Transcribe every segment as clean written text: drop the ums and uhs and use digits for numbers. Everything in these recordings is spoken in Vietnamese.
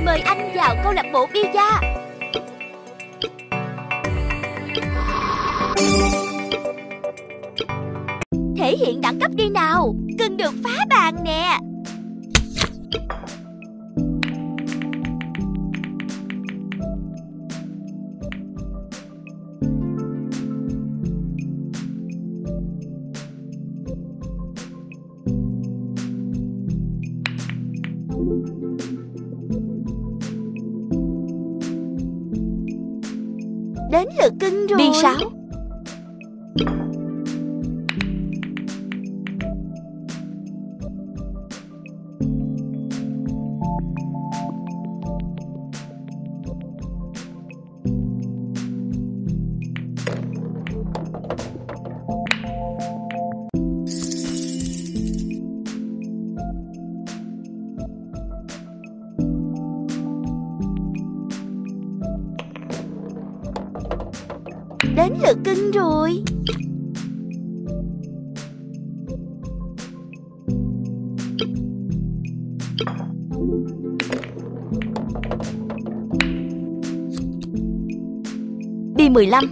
Mời anh vào câu lạc bộ pizza. Thể hiện đẳng cấp đi nào. Cưng được phá bàn nè. Đến lượt cưng rồi. Bi 6. Đến lượt cưng rồi. Bi 15.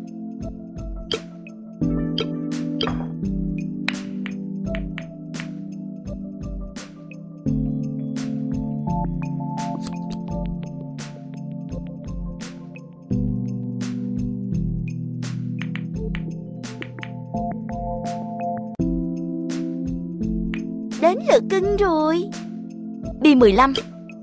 Đến lượt cưng rồi. Bi 15.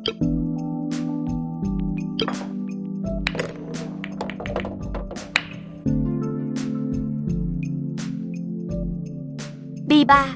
Bi 3.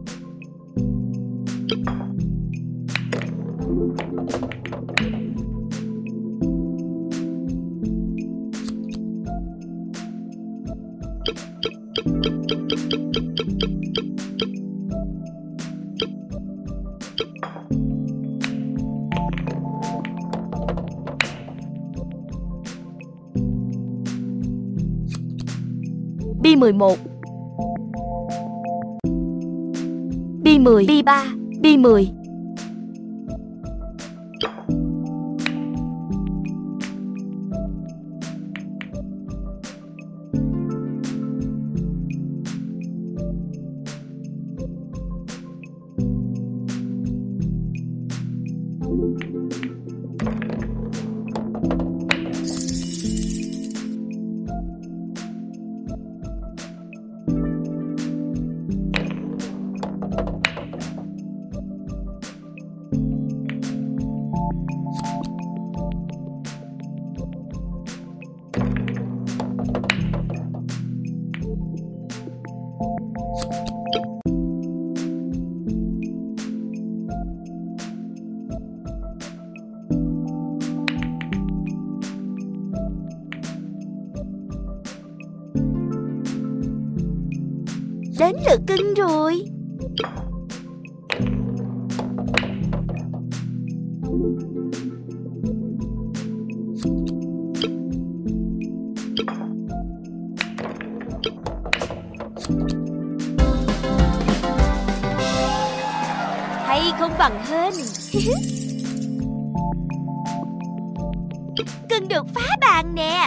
Bi 11. Bi 10. Bi 3. Bi 10. Đến lượt cưng rồi. Hay không bằng hên. Cưng được phá bàn nè.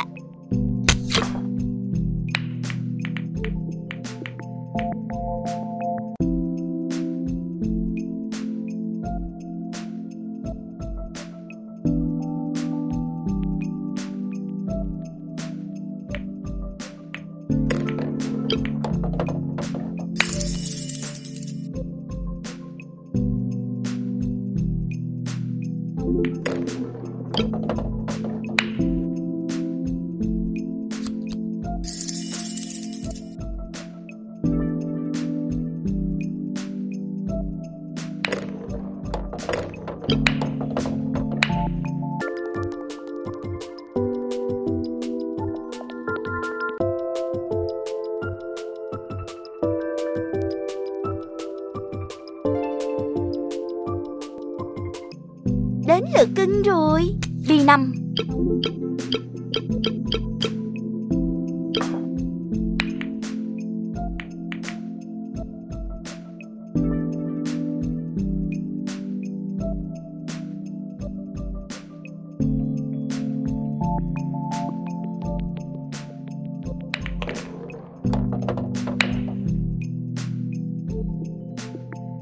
Đến lượt cưng rồi. Bi 5.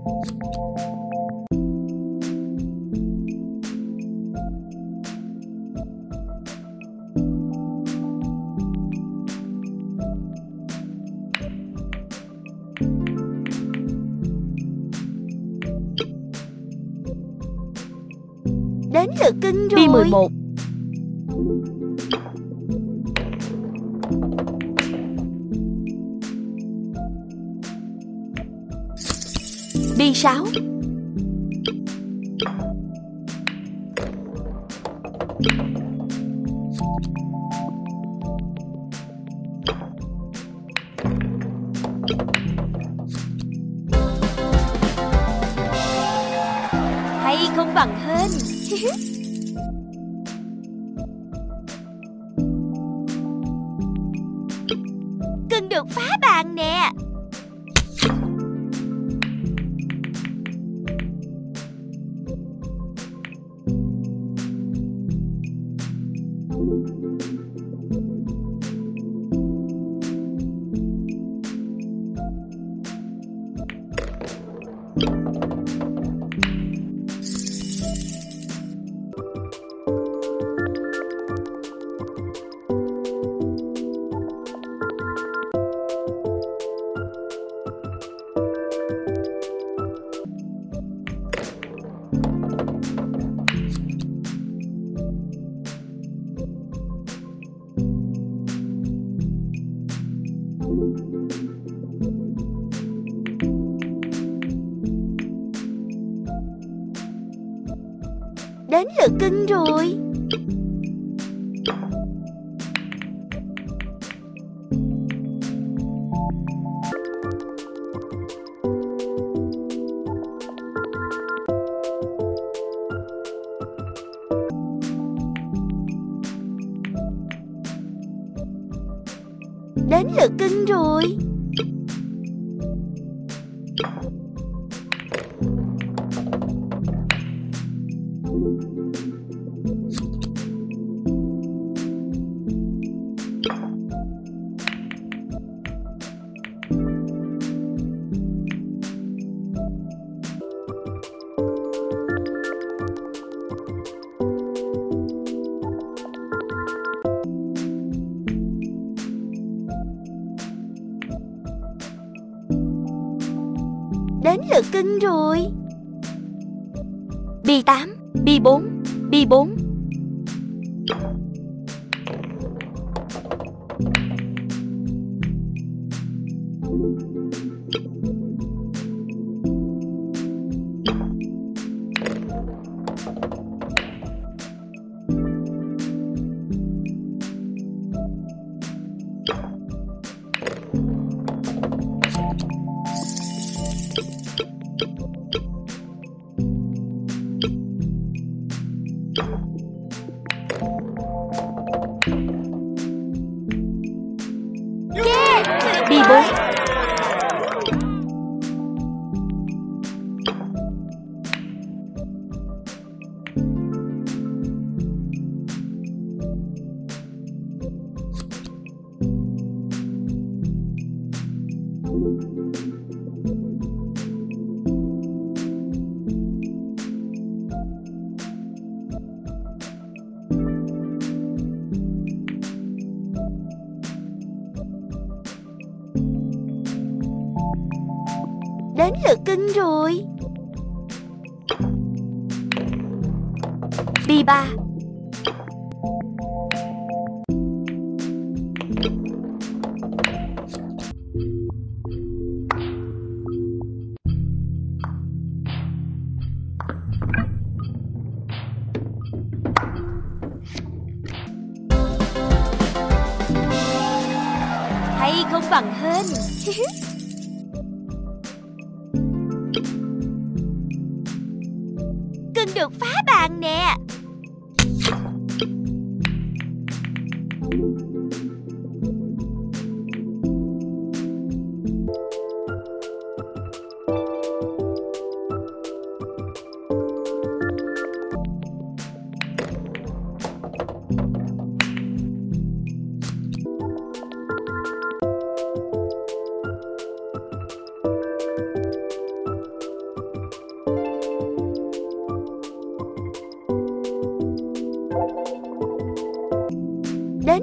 Đến lượt cưng rồi. Đi 11. Đi 6. Hay không bằng hên. Cưng được phá bàn nè. Đến lượt cưng rồi. Đến lượt cưng rồi. Đến lượt cưng rồi. Đi 8. Đi 4. Đi 4. Đi 4. Đến lượt cưng rồi. Đi 3. Hay không bằng hên. Cưng được phá bàn nè.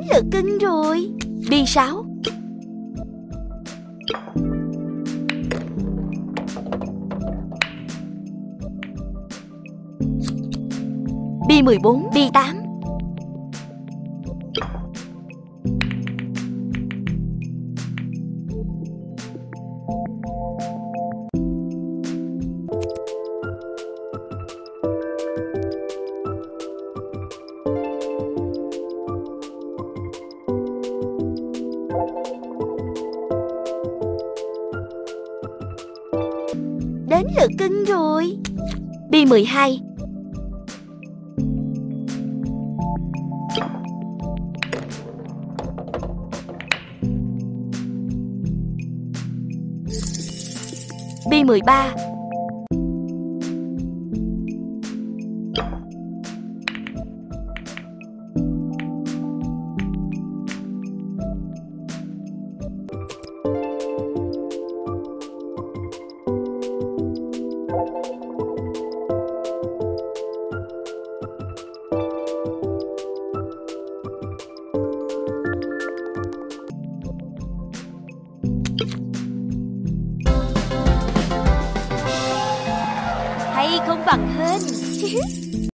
lượt cưng rồi. Bi 6. Bi 14. Bi 8. Đến lượt cưng rồi. Bi 12. Bi 13. Hay không bằng hên.